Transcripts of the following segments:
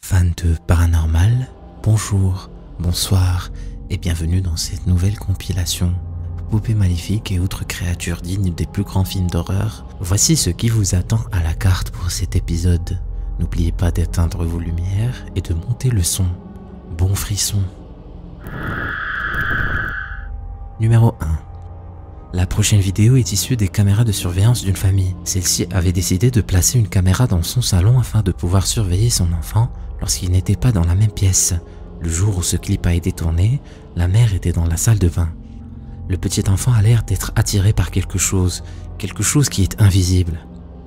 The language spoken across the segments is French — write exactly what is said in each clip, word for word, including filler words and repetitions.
Fans de paranormal, bonjour, bonsoir et bienvenue dans cette nouvelle compilation. Poupées maléfiques et autres créatures dignes des plus grands films d'horreur, voici ce qui vous attend à la carte pour cet épisode. N'oubliez pas d'éteindre vos lumières et de monter le son. Bon frisson. Numéro un. La prochaine vidéo est issue des caméras de surveillance d'une famille. Celle-ci avait décidé de placer une caméra dans son salon afin de pouvoir surveiller son enfant lorsqu'il n'était pas dans la même pièce. Le jour où ce clip a été tourné, la mère était dans la salle de bain. Le petit enfant a l'air d'être attiré par quelque chose, quelque chose qui est invisible.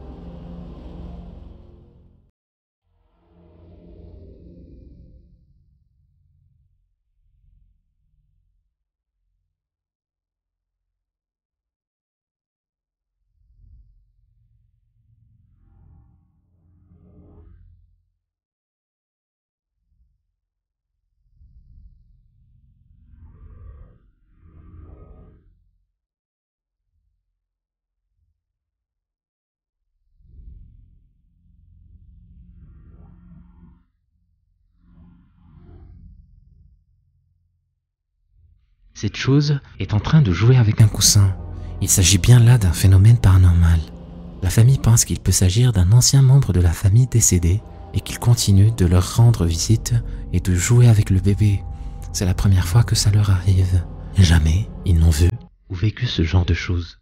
Cette chose est en train de jouer avec un coussin. Il s'agit bien là d'un phénomène paranormal. La famille pense qu'il peut s'agir d'un ancien membre de la famille décédé et qu'il continue de leur rendre visite et de jouer avec le bébé. C'est la première fois que ça leur arrive. Jamais ils n'ont vu ou vécu ce genre de choses.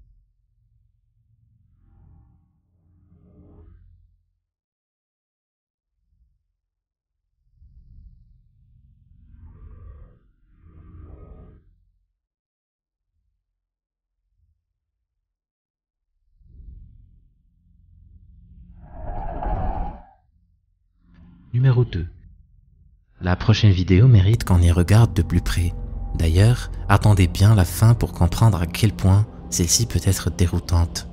Numéro deux. La prochaine vidéo mérite qu'on y regarde de plus près. D'ailleurs, attendez bien la fin pour comprendre à quel point celle-ci peut être déroutante.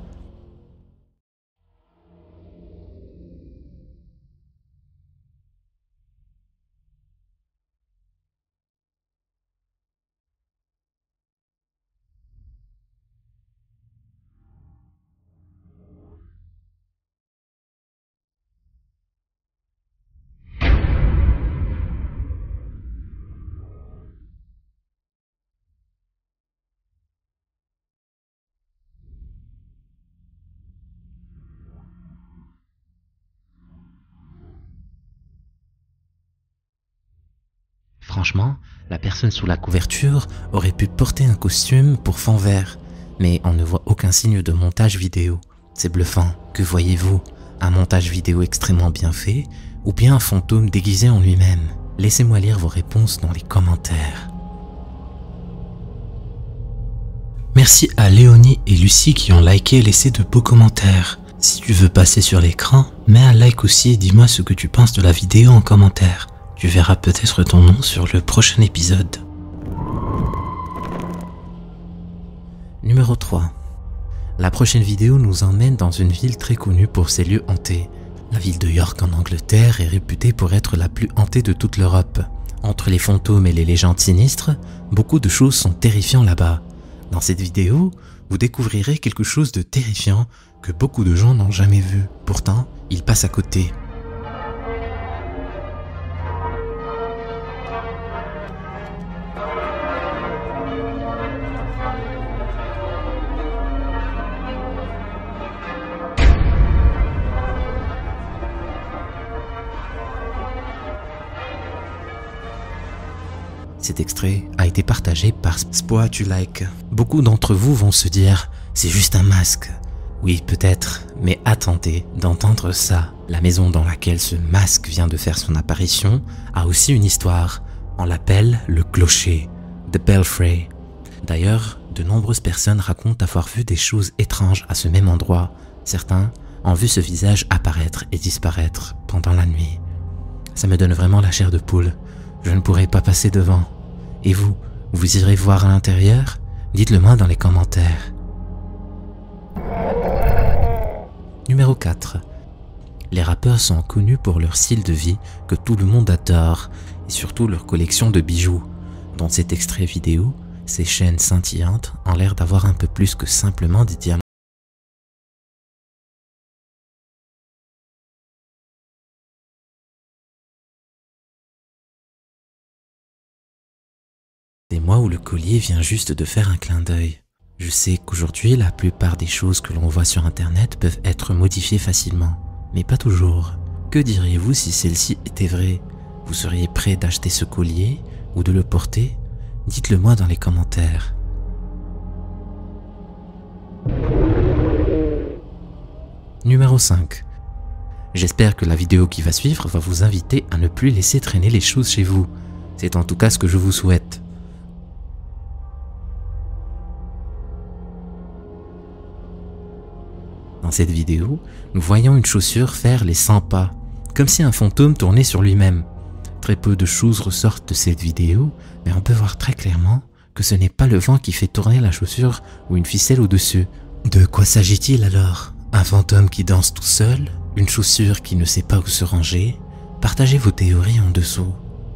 Franchement, la personne sous la couverture aurait pu porter un costume pour fond vert, mais on ne voit aucun signe de montage vidéo. C'est bluffant. Que voyez-vous? Un montage vidéo extrêmement bien fait ou bien un fantôme déguisé en lui-même? Laissez-moi lire vos réponses dans les commentaires. Merci à Léonie et Lucie qui ont liké et laissé de beaux commentaires. Si tu veux passer sur l'écran, mets un like aussi et dis-moi ce que tu penses de la vidéo en commentaire. Tu verras peut-être ton nom sur le prochain épisode. Numéro trois. La prochaine vidéo nous emmène dans une ville très connue pour ses lieux hantés. La ville de York en Angleterre est réputée pour être la plus hantée de toute l'Europe. Entre les fantômes et les légendes sinistres, beaucoup de choses sont terrifiantes là-bas. Dans cette vidéo, vous découvrirez quelque chose de terrifiant que beaucoup de gens n'ont jamais vu. Pourtant, ils passent à côté. Cet extrait a été partagé par Spoatulike. Beaucoup d'entre vous vont se dire « c'est juste un masque ». Oui, peut-être, mais attendez d'entendre ça. La maison dans laquelle ce masque vient de faire son apparition a aussi une histoire. On l'appelle le clocher, The Belfry. D'ailleurs, de nombreuses personnes racontent avoir vu des choses étranges à ce même endroit. Certains ont vu ce visage apparaître et disparaître pendant la nuit. Ça me donne vraiment la chair de poule. Je ne pourrai pas passer devant. Et vous, vous irez voir à l'intérieur? Dites-le moi dans les commentaires. Numéro quatre. Les rappeurs sont connus pour leur style de vie que tout le monde adore, et surtout leur collection de bijoux. Dans cet extrait vidéo, ces chaînes scintillantes ont l'air d'avoir un peu plus que simplement des diamants. moi où le collier vient juste de faire un clin d'œil. Je sais qu'aujourd'hui, la plupart des choses que l'on voit sur internet peuvent être modifiées facilement, mais pas toujours. Que diriez-vous si celle-ci était vraie? Vous seriez prêt d'acheter ce collier ou de le porter? Dites-le moi dans les commentaires. Numéro cinq. J'espère que la vidéo qui va suivre va vous inviter à ne plus laisser traîner les choses chez vous. C'est en tout cas ce que je vous souhaite. Dans cette vidéo, nous voyons une chaussure faire les cent pas, comme si un fantôme tournait sur lui-même. Très peu de choses ressortent de cette vidéo, mais on peut voir très clairement que ce n'est pas le vent qui fait tourner la chaussure ou une ficelle au-dessus. De quoi s'agit-il alors? Un fantôme qui danse tout seul? Une chaussure qui ne sait pas où se ranger? Partagez vos théories en dessous.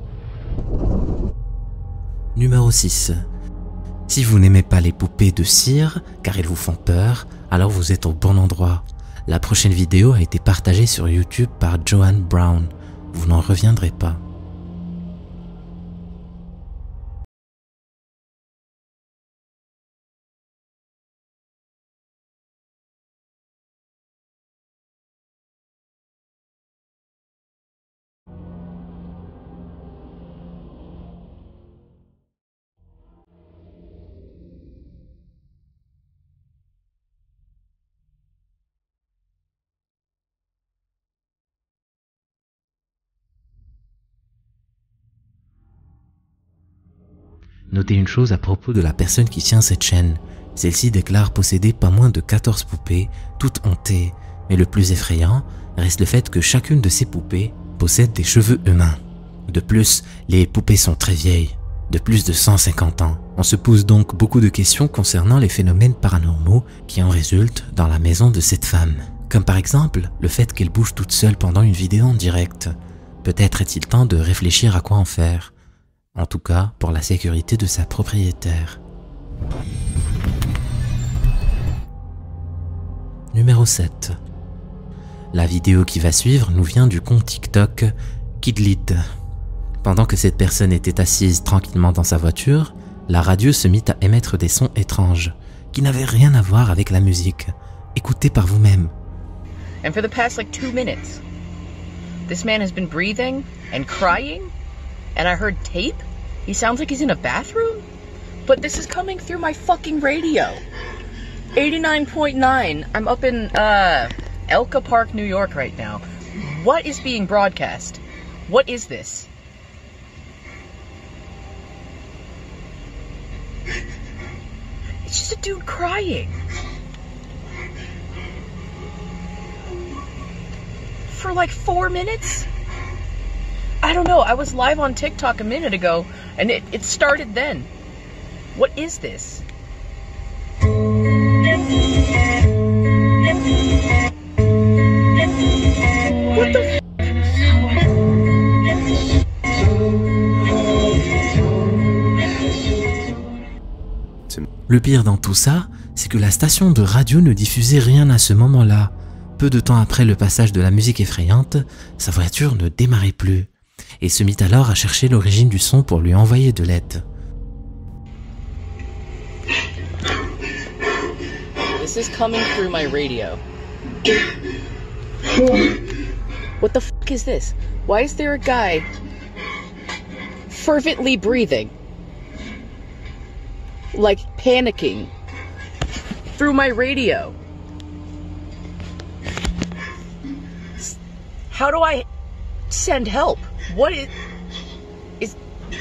Numéro six. Si vous n'aimez pas les poupées de cire, car elles vous font peur, alors vous êtes au bon endroit. La prochaine vidéo a été partagée sur YouTube par Joanne Brown. Vous n'en reviendrez pas. Notez une chose à propos de la personne qui tient cette chaîne. Celle-ci déclare posséder pas moins de quatorze poupées, toutes hantées. Mais le plus effrayant reste le fait que chacune de ces poupées possède des cheveux humains. De plus, les poupées sont très vieilles, de plus de cent cinquante ans. On se pose donc beaucoup de questions concernant les phénomènes paranormaux qui en résultent dans la maison de cette femme. Comme par exemple, le fait qu'elle bouge toute seule pendant une vidéo en direct. Peut-être est-il temps de réfléchir à quoi en faire. En tout cas, pour la sécurité de sa propriétaire. Numéro sept. La vidéo qui va suivre nous vient du compte TikTok Kidlit. Pendant que cette personne était assise tranquillement dans sa voiture, la radio se mit à émettre des sons étranges, qui n'avaient rien à voir avec la musique. Écoutez par vous-même. And for the past like two minutes, this man has been breathing and crying. And I heard tape? He sounds like he's in a bathroom? But this is coming through my fucking radio. eighty-nine point nine. I'm up in, uh, Elka Park, New York right now. What is being broadcast? What is this? It's just a dude crying. For like four minutes? I don't know, I was live on TikTok a minute ago, and it, it started then. What is this? What the f***? Le pire dans tout ça, c'est que la station de radio ne diffusait rien à ce moment-là. Peu de temps après le passage de la musique effrayante, sa voiture ne démarrait plus. Et se mit alors à chercher l'origine du son pour lui envoyer de l'aide. This is coming through my radio. What the fuck is this? Why is there a guy fervently breathing? Like panicking through my radio. How do I send help? What is is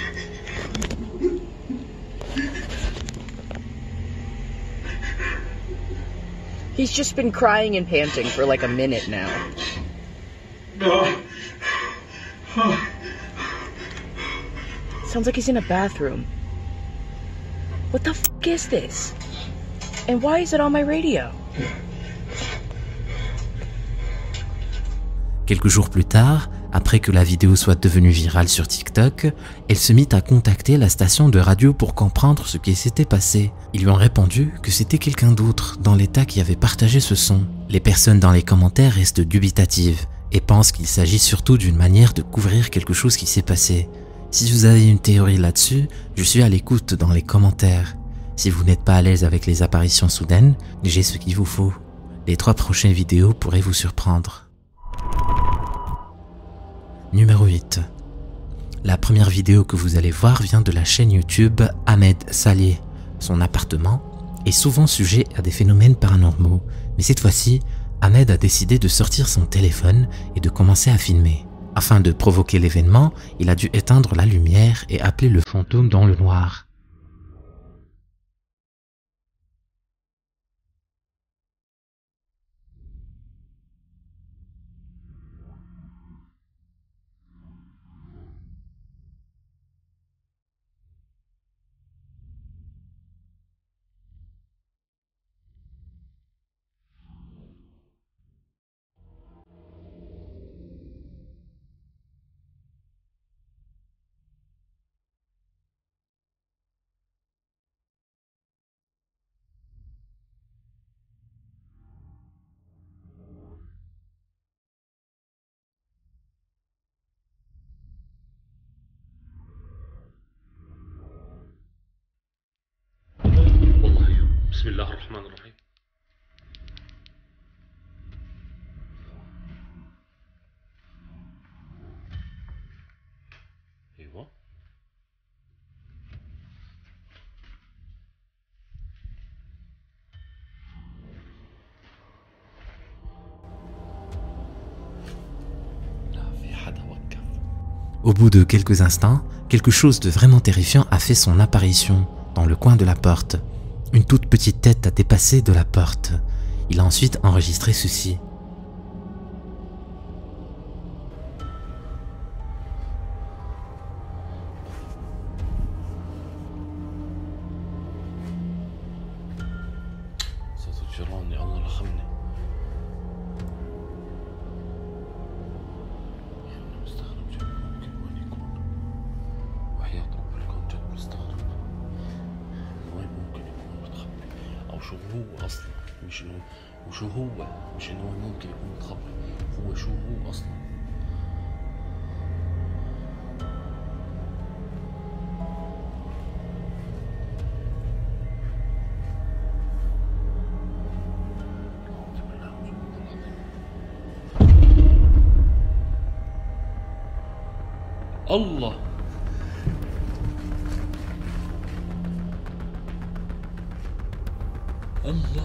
He's just been crying and panting for like a minute now. Sounds like he's in a bathroom. What the fuck is this? And why is it on my radio? Quelques jours plus tard, après que la vidéo soit devenue virale sur TikTok, elle se mit à contacter la station de radio pour comprendre ce qui s'était passé. Ils lui ont répondu que c'était quelqu'un d'autre dans l'état qui avait partagé ce son. Les personnes dans les commentaires restent dubitatives et pensent qu'il s'agit surtout d'une manière de couvrir quelque chose qui s'est passé. Si vous avez une théorie là-dessus, je suis à l'écoute dans les commentaires. Si vous n'êtes pas à l'aise avec les apparitions soudaines, j'ai ce qu'il vous faut. Les trois prochaines vidéos pourraient vous surprendre. Numéro huit. La première vidéo que vous allez voir vient de la chaîne YouTube Ahmed Saleh. Son appartement est souvent sujet à des phénomènes paranormaux, mais cette fois-ci, Ahmed a décidé de sortir son téléphone et de commencer à filmer. Afin de provoquer l'événement, il a dû éteindre la lumière et appeler le fantôme dans le noir. بسم الله الرحمن الرحيم. ايوه لا في حدا وقف. Au bout de quelques instants, quelque chose de vraiment terrifiant a fait son apparition dans le coin de la porte. Une toute petite tête a dépassé de la porte. Il a ensuite enregistré ceci. ستجراني الله لخمني. أنا مستغرب جد ممكن وين يكون. وحياة ربي الكون جد مستغرب. وين ممكن يكون متخبي؟ أو شو هو أصلا؟ مش إنه وشو هو؟ مش إنه وين ممكن يكون متخبي. هو شو هو أصلا؟ الله الله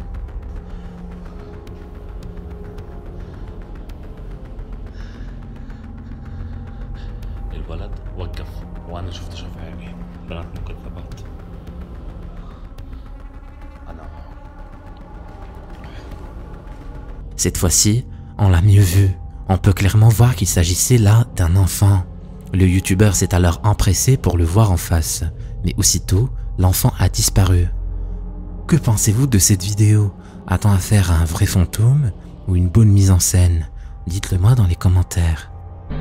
الولد وقف وانا شفت شاف عيني بنات مكذبات. انا Cette fois-ci, on l'a mieux vu. On peut clairement voir qu'il s'agissait là d'un enfant. Le youtubeur s'est alors empressé pour le voir en face, mais aussitôt, l'enfant a disparu. Que pensez-vous de cette vidéo? A-t-on affaire à un vrai fantôme ou une bonne mise en scène? Dites-le moi dans les commentaires.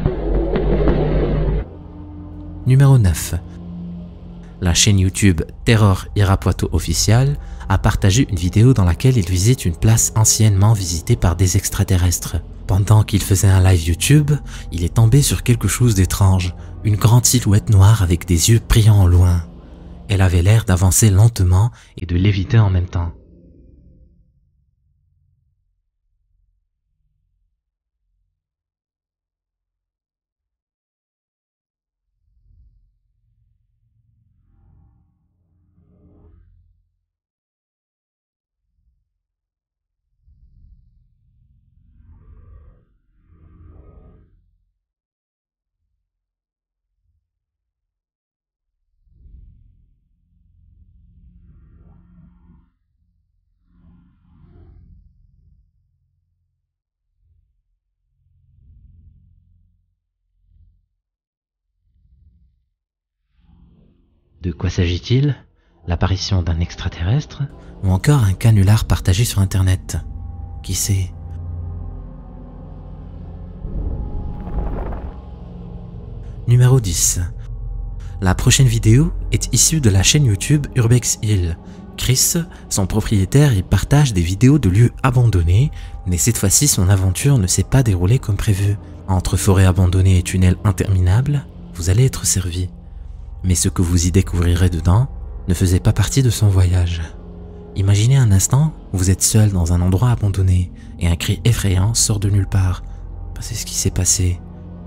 Numéro neuf. La chaîne YouTube Terror Irapuato Official a partagé une vidéo dans laquelle il visite une place anciennement visitée par des extraterrestres. Pendant qu'il faisait un live YouTube, il est tombé sur quelque chose d'étrange, une grande silhouette noire avec des yeux brillants au loin. Elle avait l'air d'avancer lentement et de léviter en même temps. De quoi s'agit-il? L'apparition d'un extraterrestre? Ou encore un canular partagé sur internet? Qui sait? Numéro dix. La prochaine vidéo est issue de la chaîne YouTube Urbex Hill. Chris, son propriétaire, y partage des vidéos de lieux abandonnés, mais cette fois-ci son aventure ne s'est pas déroulée comme prévu. Entre forêts abandonnées et tunnels interminables, vous allez être servi. Mais ce que vous y découvrirez dedans ne faisait pas partie de son voyage. Imaginez un instant, vous êtes seul dans un endroit abandonné et un cri effrayant sort de nulle part. Bah, c'est ce qui s'est passé.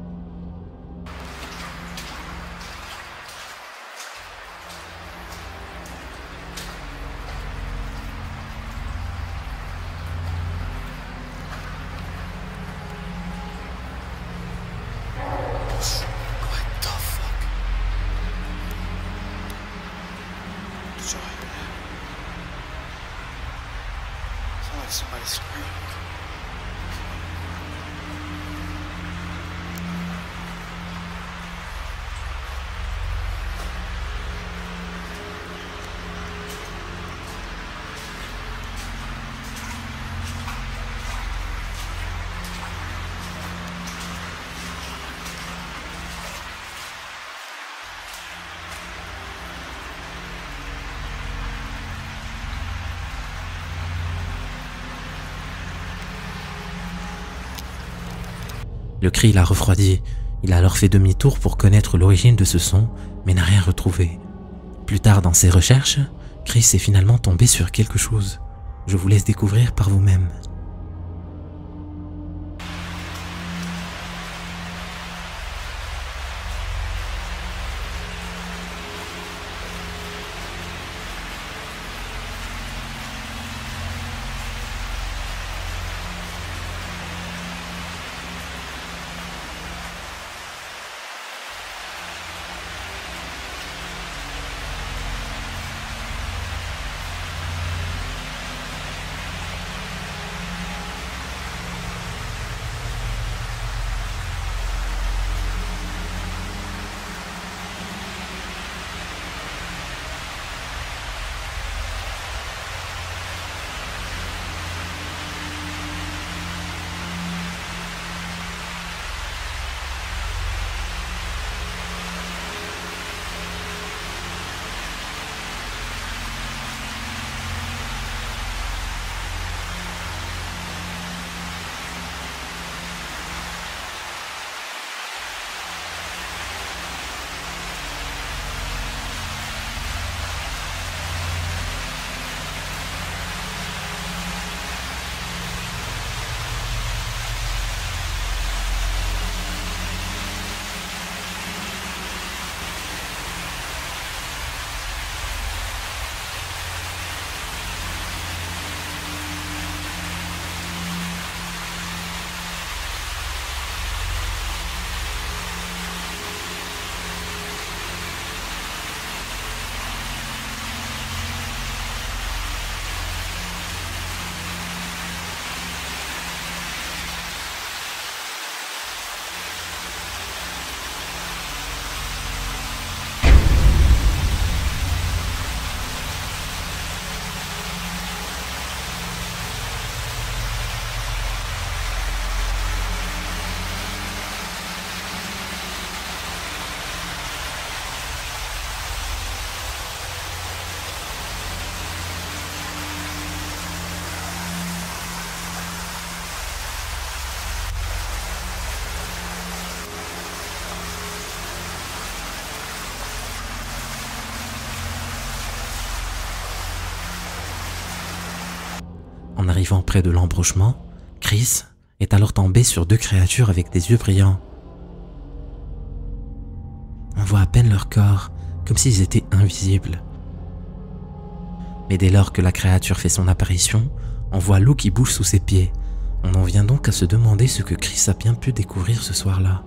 Somebody screamed. Le cri l'a refroidi. Il a alors fait demi-tour pour connaître l'origine de ce son, mais n'a rien retrouvé. Plus tard dans ses recherches, Chris est finalement tombé sur quelque chose. Je vous laisse découvrir par vous-même. En arrivant près de l'embranchement, Chris est alors tombé sur deux créatures avec des yeux brillants. On voit à peine leur corps, comme s'ils étaient invisibles. Mais dès lors que la créature fait son apparition, on voit l'eau qui bouge sous ses pieds. On en vient donc à se demander ce que Chris a bien pu découvrir ce soir-là.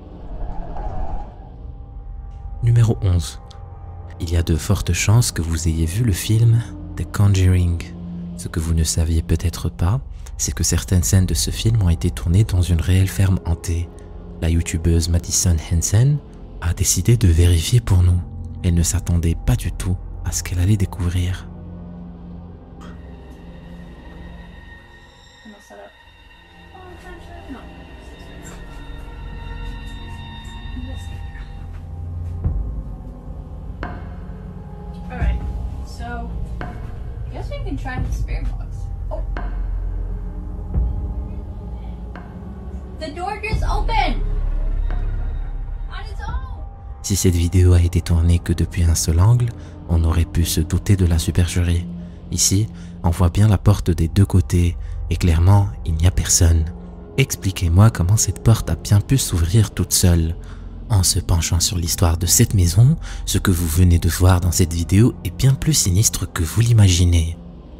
Numéro onze. Il y a de fortes chances que vous ayez vu le film The Conjuring. Ce que vous ne saviez peut-être pas, c'est que certaines scènes de ce film ont été tournées dans une réelle ferme hantée. La youtubeuse Madison Hansen a décidé de vérifier pour nous. Elle ne s'attendait pas du tout à ce qu'elle allait découvrir. Alright, so I guess we can try the spirit box. Oh. The door just opened on its own. Si cette vidéo a été tournée que depuis un seul angle, on aurait pu se douter de la supercherie. Ici, on voit bien la porte des deux côtés et clairement, il n'y a personne. Expliquez-moi comment cette porte a bien pu s'ouvrir toute seule. En se penchant sur l'histoire de cette maison, ce que vous venez de voir dans cette vidéo est bien plus sinistre que vous l'imaginez.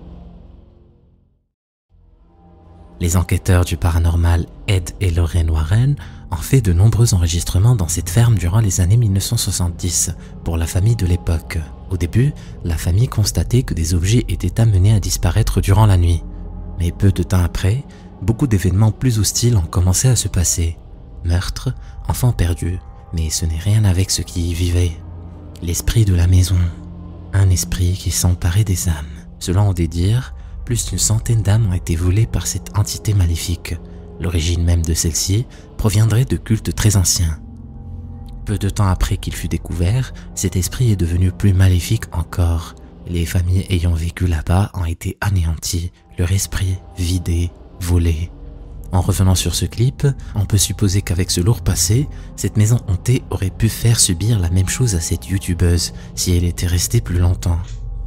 Les enquêteurs du paranormal Ed et Lorraine Warren ont fait de nombreux enregistrements dans cette ferme durant les années mille neuf cent soixante-dix pour la famille de l'époque. Au début, la famille constatait que des objets étaient amenés à disparaître durant la nuit. Mais peu de temps après, beaucoup d'événements plus hostiles ont commencé à se passer. Meurtres, enfants perdus, mais ce n'est rien avec ceux qui y vivaient. L'esprit de la maison, un esprit qui s'emparait des âmes. Selon des dires, plus d'une centaine d'âmes ont été volées par cette entité maléfique. L'origine même de celle-ci proviendrait de cultes très anciens. Peu de temps après qu'il fut découvert, cet esprit est devenu plus maléfique encore. Les familles ayant vécu là-bas ont été anéanties, leur esprit vidé, volé. En revenant sur ce clip, on peut supposer qu'avec ce lourd passé, cette maison hantée aurait pu faire subir la même chose à cette youtubeuse si elle était restée plus longtemps.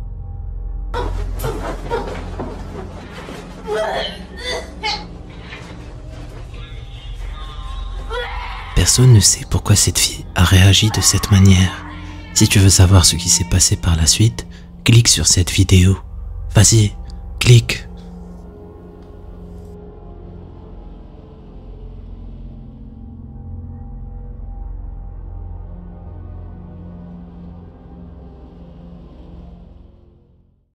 Personne ne sait pourquoi cette fille a réagi de cette manière. Si tu veux savoir ce qui s'est passé par la suite, clique sur cette vidéo. Vas-y, clique.